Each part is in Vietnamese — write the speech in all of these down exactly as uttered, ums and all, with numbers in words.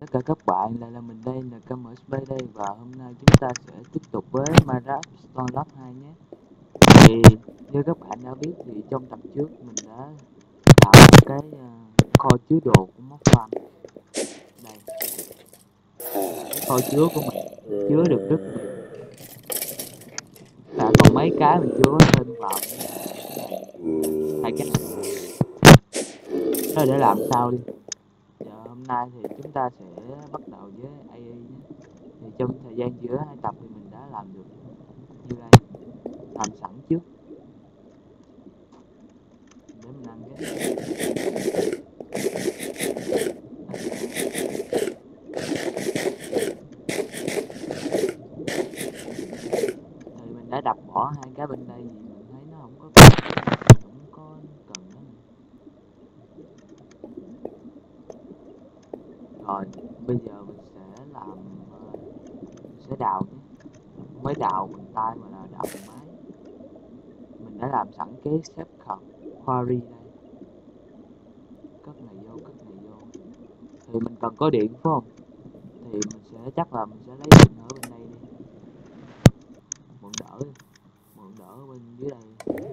Tất cả các bạn, lại là mình đây là KMSP đây, và hôm nay chúng ta sẽ tiếp tục với Minecraft Stone Lab hai nhé. Thì như các bạn đã biết thì trong tập trước mình đã tạo một cái uh, kho chứa đồ của Mob Farm. Đây, cái kho chứa của mình chứa được rất nhiều, và còn mấy cái mình chưa có thêm vào nữa. Hai cái này đó để làm sao đi. Giờ hôm nay thì chúng ta sẽ bắt đầu với a i nhé. Thì trong thời gian giữa hai tập thì mình đã làm được như đây, làm sẵn trước để mình ăn cái thì mình đã đập bỏ hai cái bên đây vì mình thấy nó không có không có cần nữa. Rồi bây giờ mình sẽ làm uh, mình sẽ đào nhé, không phải đào bằng tay mà là đào bằng máy. Mình đã làm sẵn cái xếp khẩn quarry đây, cất này vô cất này vô. Thì mình cần có điện phải không, thì mình sẽ chắc là mình sẽ lấy điện ở bên đây đi, mượn đỡ đi, mượn đỡ ở bên dưới đây,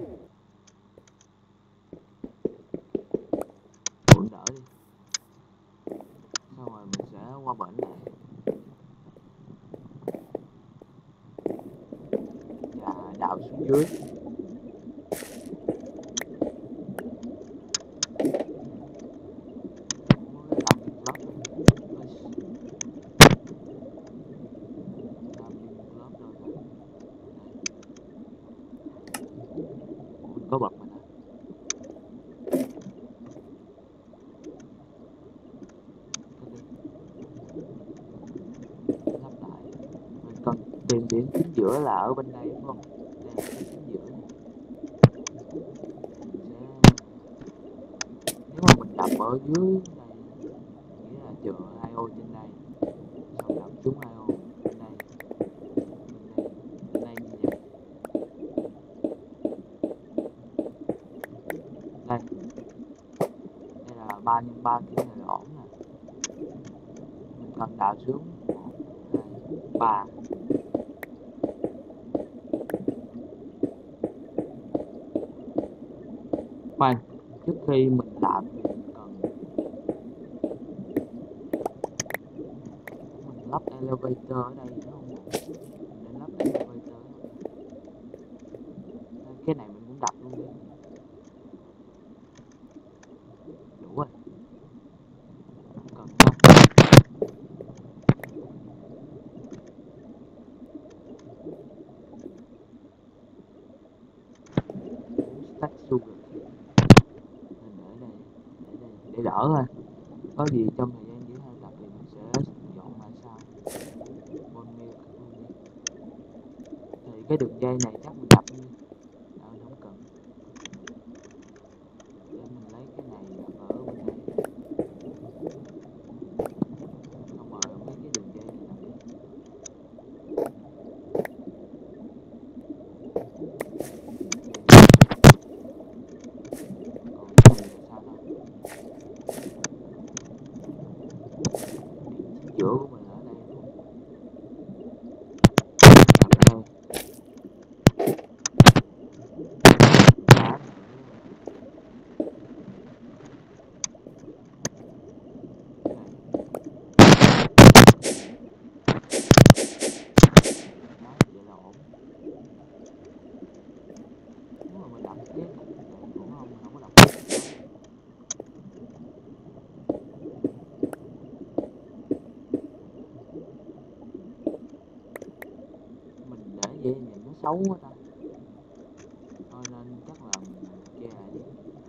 mượn đỡ đi, xong rồi mình sẽ qua bển này và đào xuống dưới. Có bật mà ta. Lắp lại. Mình cần tìm điểm chính giữa là ở bên đây đúng không? Đây là cái chính giữa này. Mình sẽ, nếu mà mình đập ở dưới đây, nghĩa là chừa hai ô trên đây, xong đập xuống hai ô bên đây, bên đây, bên đây như vậy. Đây, đây là ba nhân ba kiểu này là ổn nè. Mình cần đào xuống một, hai, ba. Khoan, trước khi mình làm thì mình cần mình lắp elevator ở đây đúng không? Mình nên lắp elevator. Cái này mình cũng đập luôn đi. Đủ rồi. Cần không? Stack sugar. Mình để đây, để đây, để đỡ thôi. Có gì trong thời gian giữa hai tập thì mình sẽ dọn lại sau. Bone meal luôn đi. Thì cái đường dây này chắc mình đập đi. Đỡ không cần. Để mình lấy cái này đập ở bên đây. Xong rồi mấy cái đường dây này đập đi. Còn cái này là sao đâu? Giữa của mình ở đây đúng không? Đập đây. Đá. Vậy là ổn. Nếu mà mình đập cái cục này cũng không, mình không có đập cái cục đó. Mình để vậy nhìn nó xấu quá ta. Thôi nên chắc là mình che lại đi.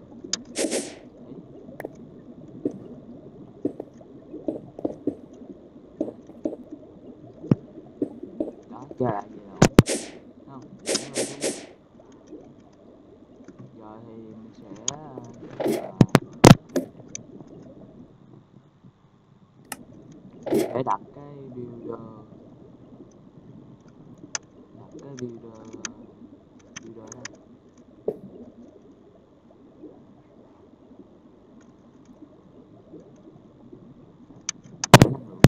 Đó, che lại vậy là ổn. Không, giờ thì mình sẽ uh, để đặt cái builder, đặt cái builder builder đây. Để năng lượng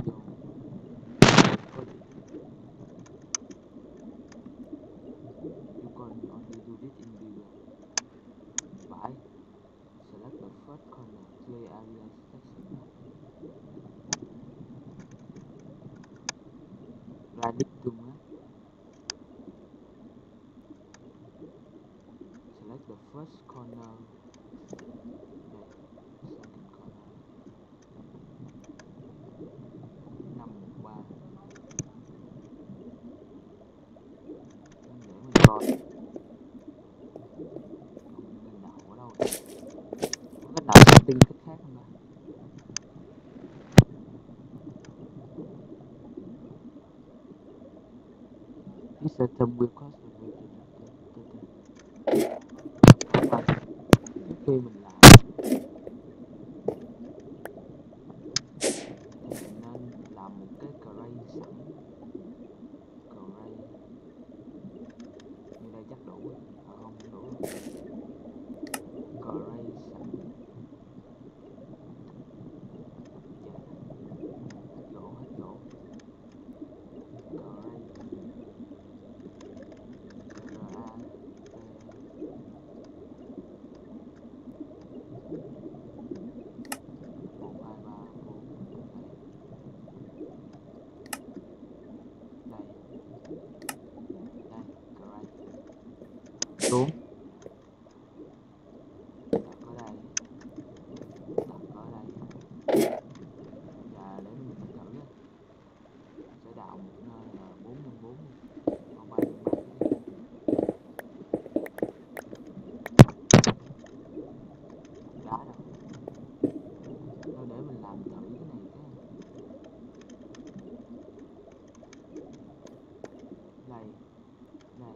system will cost the way to trước khi mình làm thì mình nên làm một cái array sẵn. Array như đây chắc đủ rồi. À không, không đủ rồi. Array sẵn. Dạ. Hết gỗ, hết gỗ. Array ra một hai ba bốn đây đây array xuống đặt ở đây, đặt ở đây. Và để mình thử sẽ đào một nơi là bốn nhân bốn không ba nhân ba đá đâu. Thôi để mình làm thử cái này cái đây đây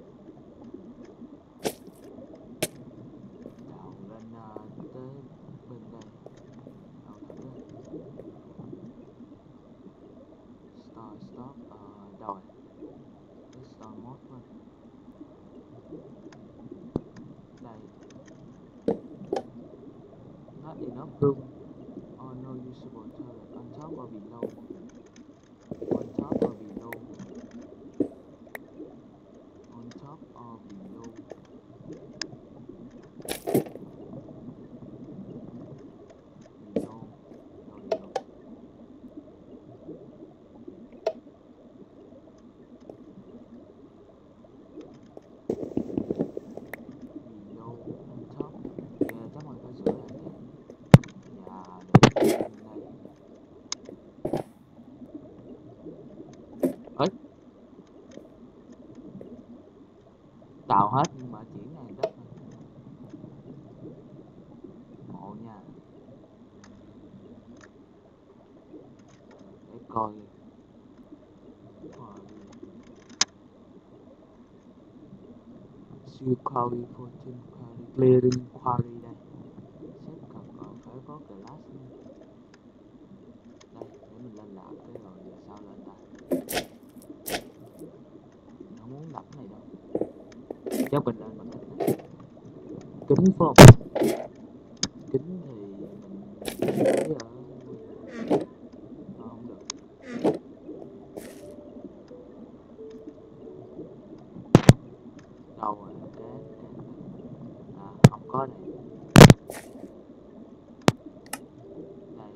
đào lên uh, tới bên đây đào thử start stop uh, rồi cái start mode thôi. Đây not enough room or no usable toilet on top or below, on top or below, on top or below. Below đâu đi đâu. Below on top. Yeah, chắc mình phải sửa lại nè. Và để bên đây. Ấy đào hết nhưng mà chỉ này đất này. Ngộ nha. Để coi siêu quarry fortune quarry clearing quarry đây. Xếp cần còn phải có class nữa. Đây để mình lên làm cái rồi sao lên ta. Mình không muốn đập này đâu. Chắc mình lên bằng cách này. Kính phải không? Kính thì mình thấy ở à, không được. Đâu rồi cái cái à không có này. Đây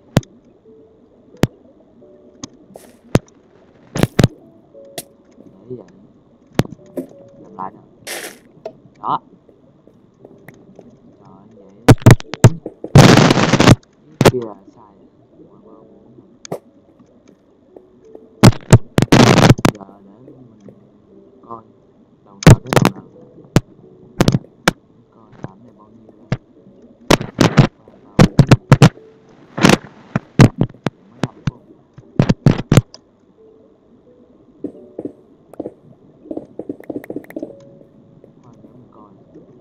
để vậy làm lại nè. Đó trời vậy cái kia là sai rồi. Giờ để mình coi đầu nào tới đầu nào coi làm này bao nhiêu đây. Ba ba bốn mới năm không. Thôi để mình coi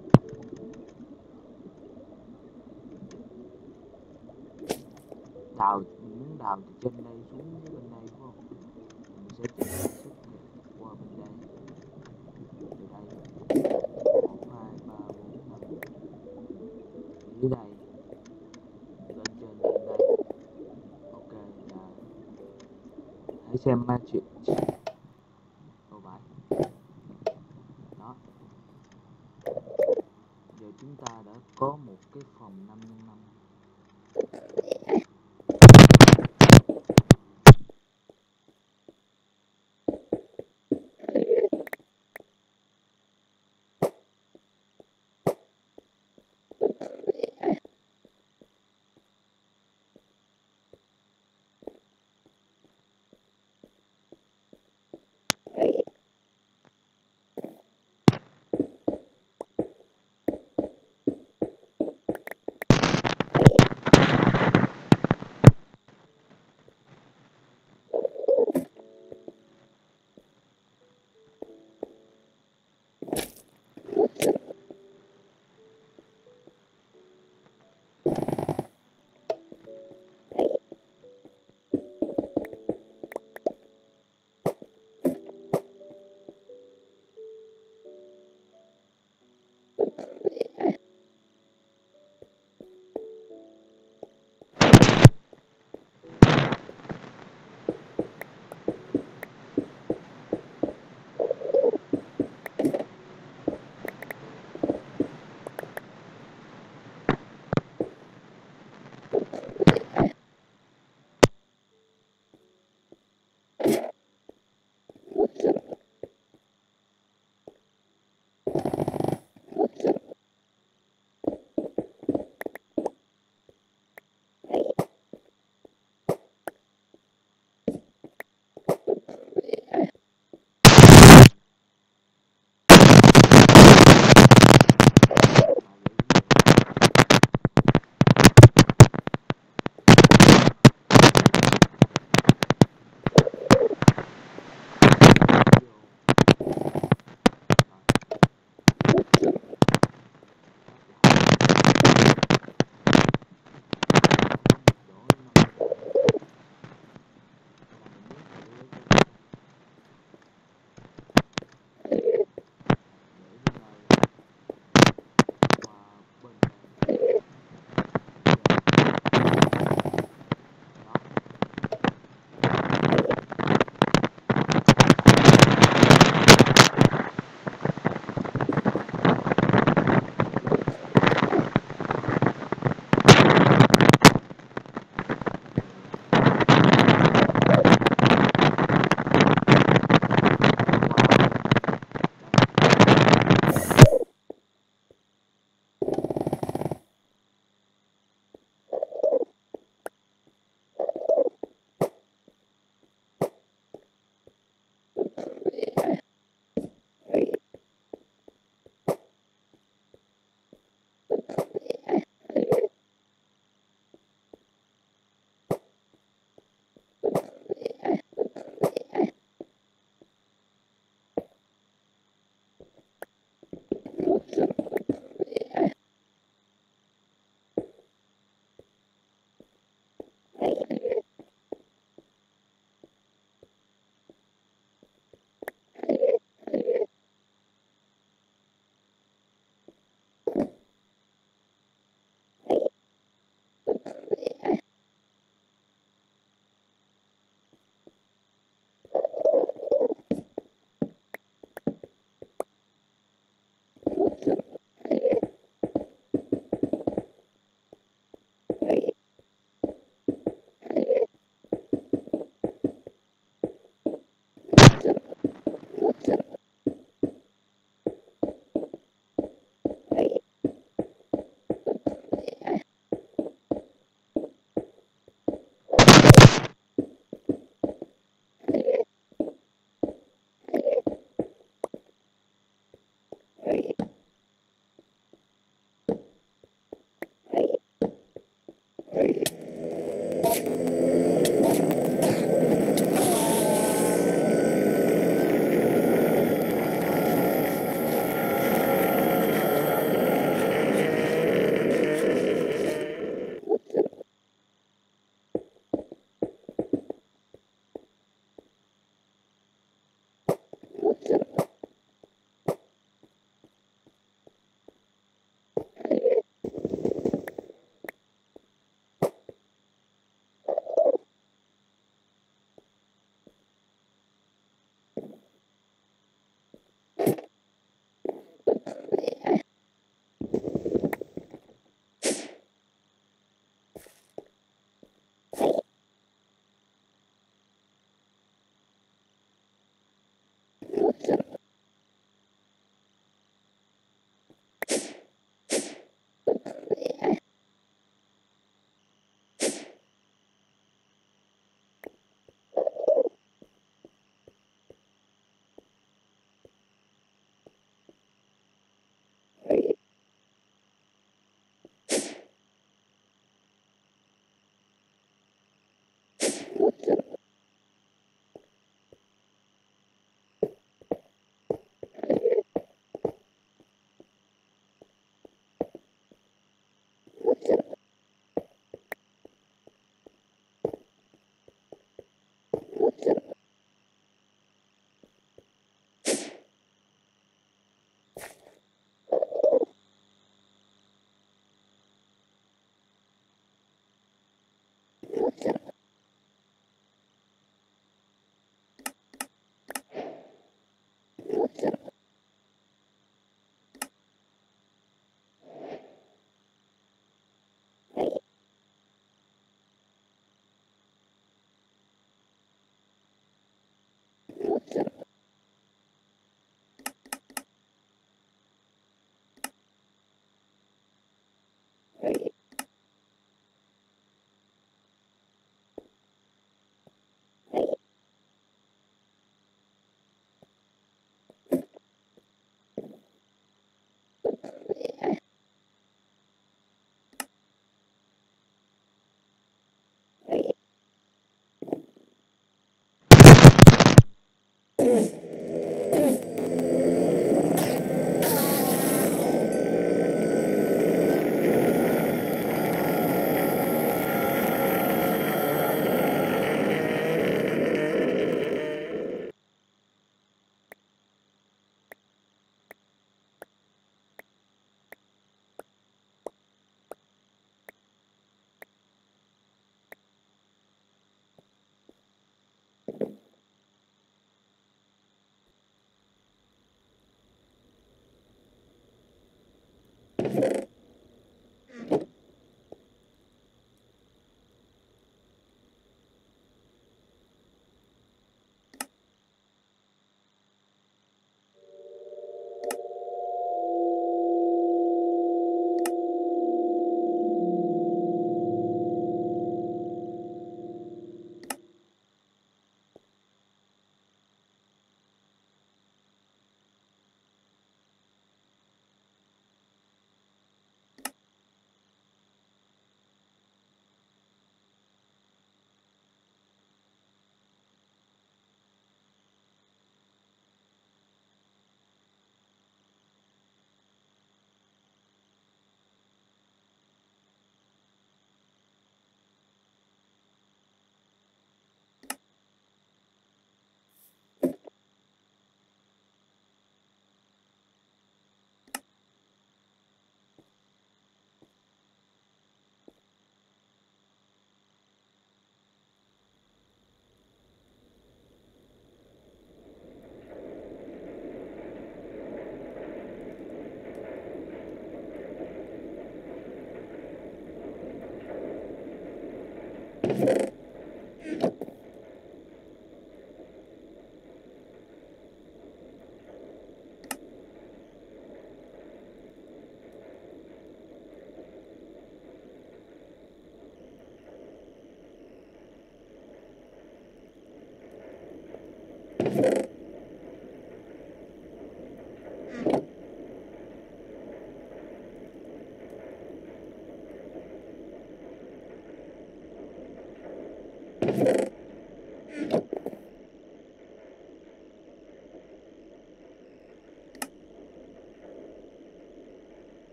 đào mình muốn đào từ trên đây xuống cái bên đây đúng không? Mình sẽ chỉnh sức qua bên đây từ đây một hai ba bốn năm dưới đây lên trên bên đây. Ok và hãy xem matrix. Ô vãi đó. Giờ chúng ta đã có một cái phòng năm nhân năm.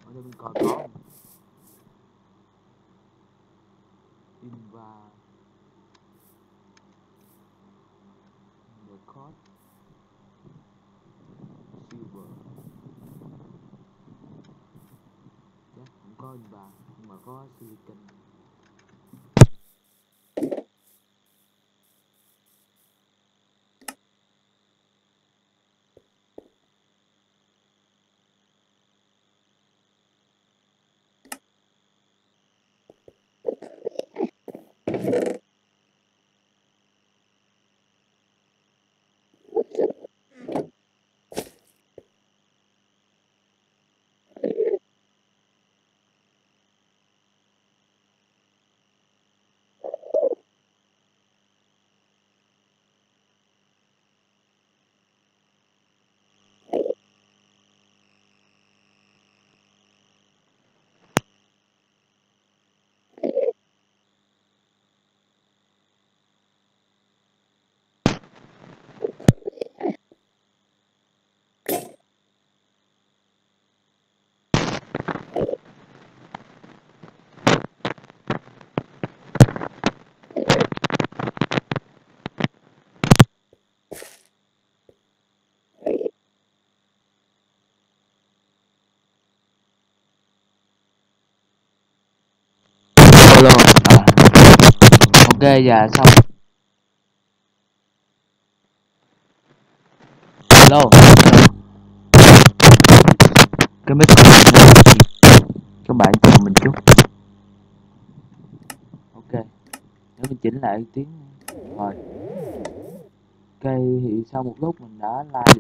ở đây mình coi có không? Inva the code silver chắc không có Inva nhưng mà có silicon. Hello. À. Ok giờ xong. Hello. Cái mic của mình nó các bạn chờ mình chút. Ok. Để mình chỉnh lại tiếng rồi. Ok thì sau một lúc mình đã like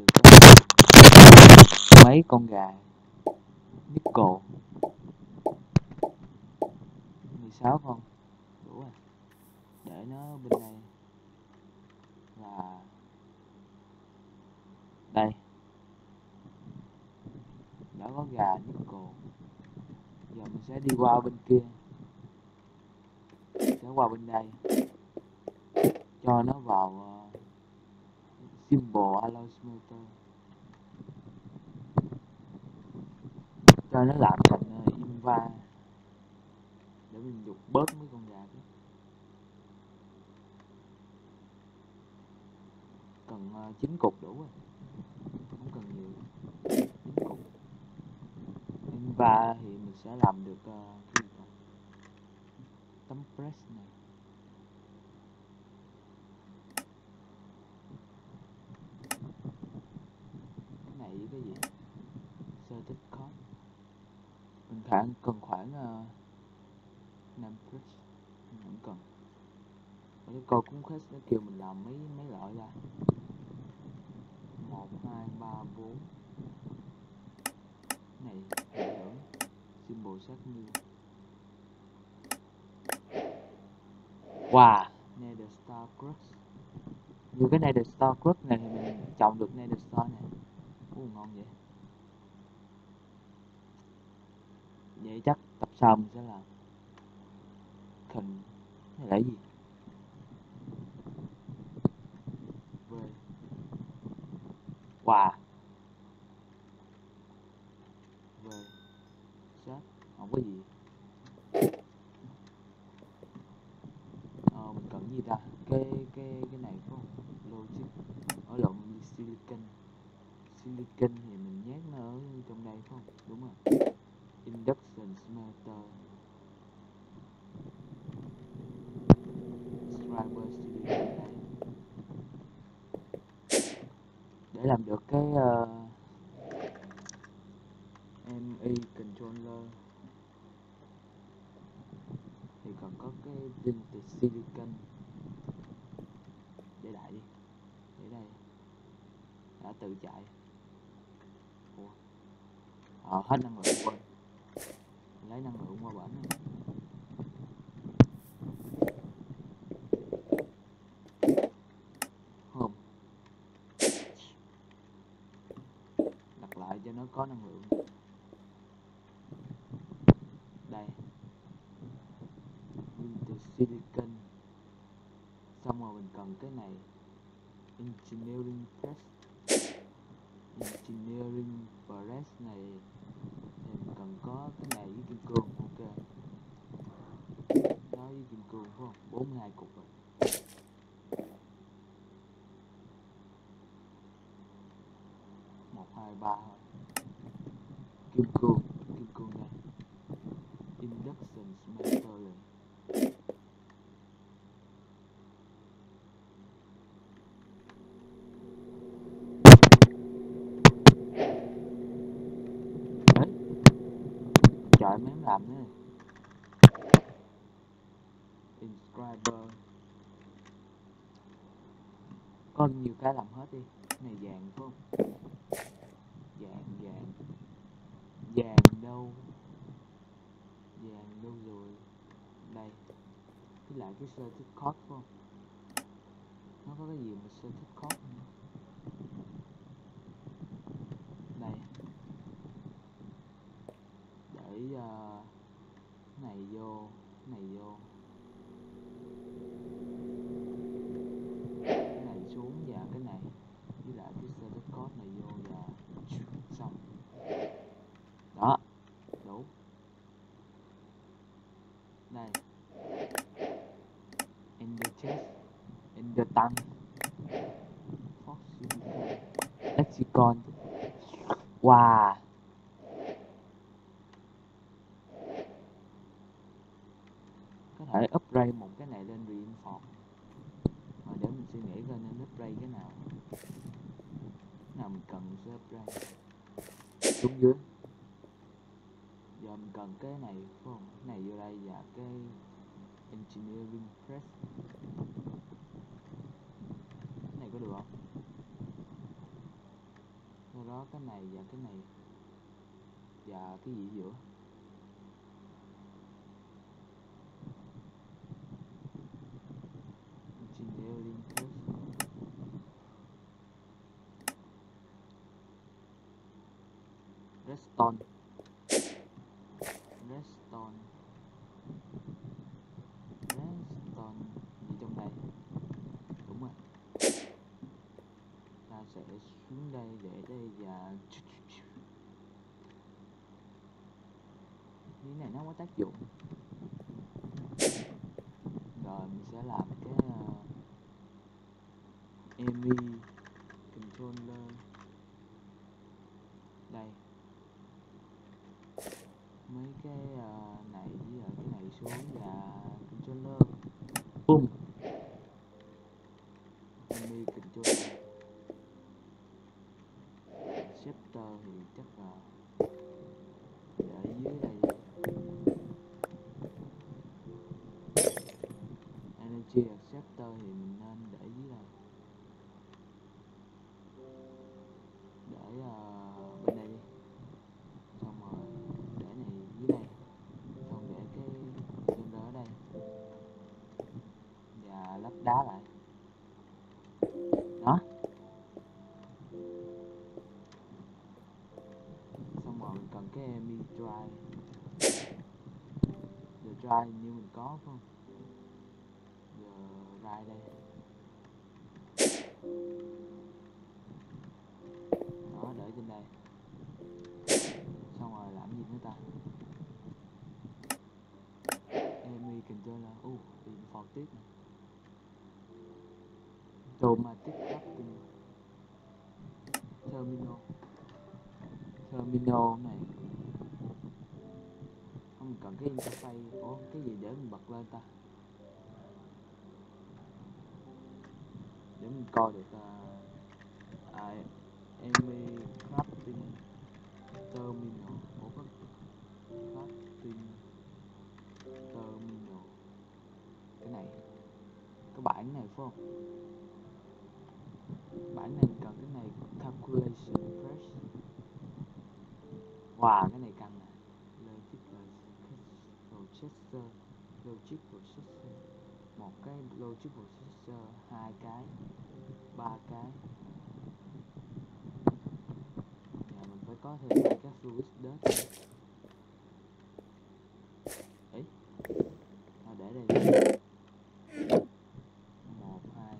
được mấy con gà nickel mười sáu con đủ rồi. Để nó bên đây là đây đã có gà nickel. Giờ mình sẽ đi qua bên kia, sẽ qua bên đây cho nó vào uh, symbol alloy smelter cho nó làm thành uh, inva để mình dục bớt mấy con gà đó. Cần uh, chín cục đủ rồi, không cần nhiều. chín cục inva thì mình sẽ làm được uh, cái gì ta? Tấm press này. Cái này với cái gì? Certain code. Mình khoảng cần khoảng uh, năm press, mình không cần. Ở cái coi cũng khách nó kêu mình làm mấy mấy loại ra. Một, hai, ba, bốn. Này ảnh hưởng symbol sát như. Wow, Nether Star Crust. Như cái Nether Star Crust này thì mình trồng được Nether Star này. Ủa, ngon vậy. Vậy chắc tập sau mình sẽ làm. Cần này là gì? Về. Wow. Về. Sát, không có gì. Ờ, mình cần gì ta? Cái cái cái này phải không? Logic. Ở lộn silicon. Silicon thì mình nhét nó ở trong đây phải không? Đúng rồi. Induction smelter. Striber silicon đây. Để làm được cái uh, em e controller thì cần có cái vintage silicon. Để đại đi, để đây đã tự chạy. Ủa? Ờ, hết năng lượng quên, lấy năng lượng qua bển này. Không, đặt lại cho nó có năng lượng. Đây, vintage silicon. Xong rồi mình cần cái này, engineering press. Engineering press này thì mình cần có kim cương, kim cương đây. Induction smelter. Trời, mấy em làm nữa. Inscriber. Có nhiều cái làm hết đi. Cái này vàng phải không? Vàng, vàng. Vàng đâu? Vàng đâu rồi? Đây. Cái lại cái circuit code phải không? Nó có cái gì mà circuit code nữa. Đây. Để uh, cái này vô, cái này vô. Cái này xuống và cái này. Với lại cái circuit code này vô và xong. Đó. Đủ. Đây. Ender chest. Ender tăng. Lexicon. Wow. Có thể upgrade một cái này lên reinforce. Rồi để mình suy nghĩ coi nên upgrade cái nào. Cái nào mình cần sẽ upgrade. Xuống dưới. Giờ mình cần cái này phải không? Cái này vô đây và cái engineering press. Cái này có được không? Sau đó cái này và cái này. Và cái gì giữa? Engineering press. Redstone. Redstone. Redstone. Gì trong đây? Đúng rồi. Ta sẽ xuống đây để đây và cái này nó có tác dụng. Rồi mình sẽ làm cái uh, Emi controller. Đây. Mấy cái uh, này với lại cái này xuống và controller. Boom. Emi controller. Shifter thì chắc là để dưới đây. Energy acceptor thì mình nên để dưới đây. Để uh, bên đây đi. Xong rồi để này dưới đây. Xong để cái controller ở đây. Và lắp đá lại. Đó. Xong rồi mình cần cái Emi drive. The drive như mình có phải không? Giờ drive đây. Đó, để trên đây. Xong rồi làm gì nữa ta? Emi controller. Ồ, uh, import tiếp này. Automatic crafting. Terminal. Terminal này. Không cần cái interface. Ủa, cái gì để mình bật lên ta? Để mình coi được uh, à, Emi crafting terminal. Ủa, có crafting terminal. Cái này. Cái bảng này phải không? Bảng này mình cần cái này. Calculation press. Wow, cái này căng nè. Logic processor. Logic processor. Một cái logic processor. Hai cái. Ba cái. Giờ mình phải có thêm hai cái fluid disk. Ấy. Nó để đây. Một, hai.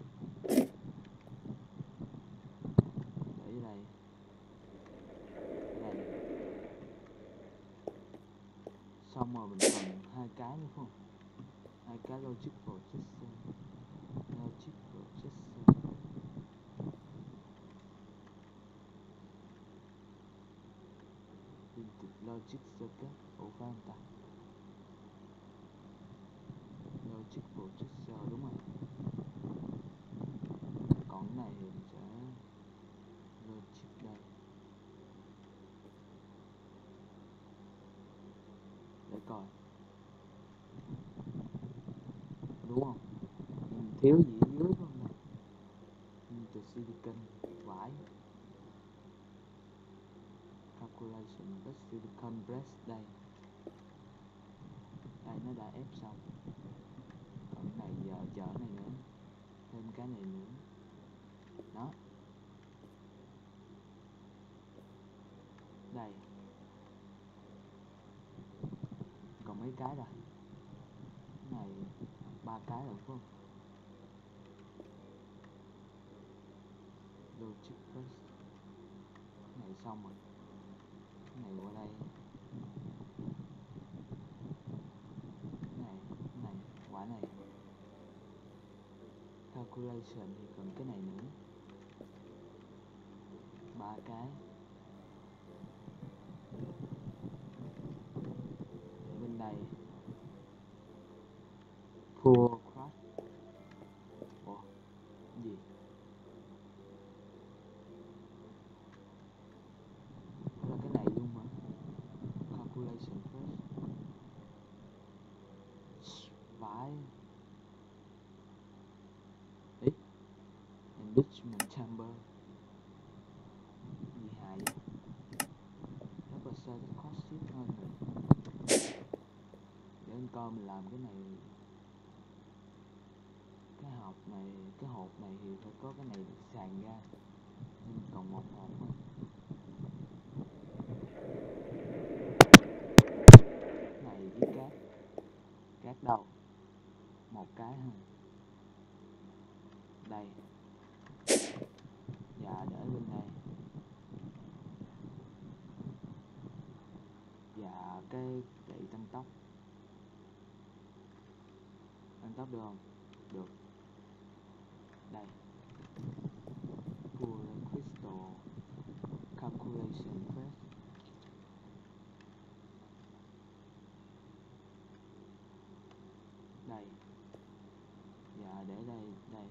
Để đây. Đây. Xong rồi mình cần hai cái nữa phải không? Hai cái logic processor. Logic processor. Logic circuit. Ủa phải không ta? Logic processor đúng rồi. Còn cái này thì mình sẽ logic đây. Để coi. Đúng không? Mình thiếu gì ở dưới không đâu. Into silicon. Vải. Calculation with silicon press đây. Đây nó đã ép xong. Còn cái này giờ chờ này nữa. Thêm cái này nữa. Đó. Đây. Còn mấy cái rồi. Cái này ba cái rồi phải không? Logic press. Cái này xong rồi. Cái này qua đây. Cái này, cái này, quả này. Calculation thì cần cái này nữa. Ba cái. Bên đây. Full crash. Ủa, gì? Đó là cái này luôn hả? Calculation first. Vãi. Ý. Enrichment chamber. Gì hài vậy? Nó có sao nó cost shit hơn rồi. Để anh coi mình làm cái này. Cái hộp này, cái hộp này thì phải có cái này được sàn ra. Nhưng còn một hộp thôi. Này với cát. Cát đâu? Một cái ha. Đây. Và để bên đây. Và cái gậy tăng tốc. Tăng tốc được không? Được. Đây. Pull crystal calculation first. Đây. Và để đây, đây.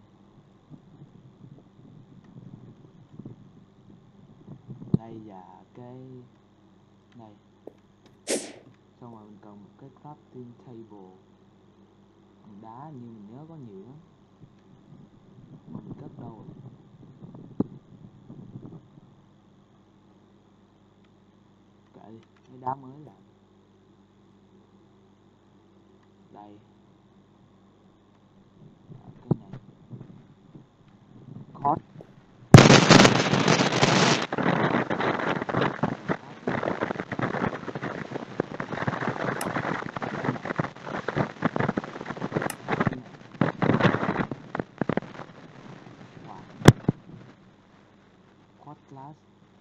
Đây và cái đây. Xong rồi mình cần một cái crafting table. Bằng đá như mình nhớ có nhiều lắm. Mà mình cất đâu rồi? Kệ đi, cái đá mới làm. Đây. À, cái này. Code. Class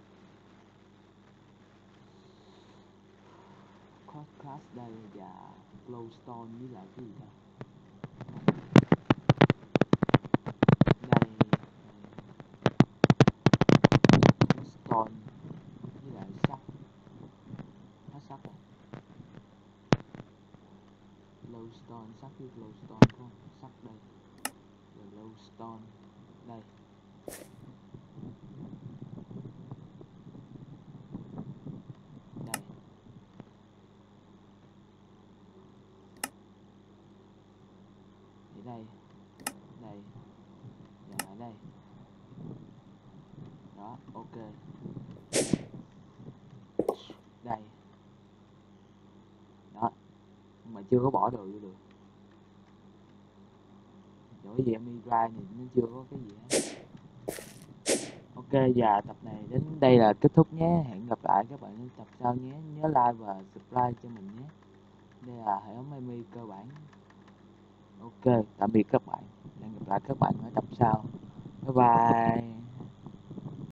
Code class đây và glowstone với lại cái gì đó. Đây stone với lại sắt. Hết sắt rồi. Glowstone, sắt với glowstone không? Sắt đây. Glowstone đây. Đây. Ở đây. Đây. Và ở đây. Đó, ok. Đây. Đó. Mà chưa có bỏ đồ vô được. Chỗ gì em đi drive thì nó chưa có cái gì hết. Ok, và tập này đến đây là kết thúc nhé. Hẹn gặp lại các bạn ở tập sau nhé. Nhớ like và subscribe cho mình nhé. Đây là hệ thống Amy cơ bản. Ok, tạm biệt các bạn. Hẹn gặp lại các bạn ở tập sau. Bye bye.